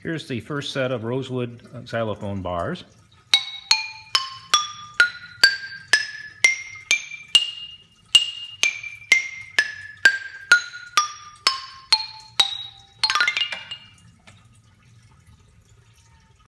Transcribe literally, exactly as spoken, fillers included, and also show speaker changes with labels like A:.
A: Here's the first set of rosewood xylophone bars.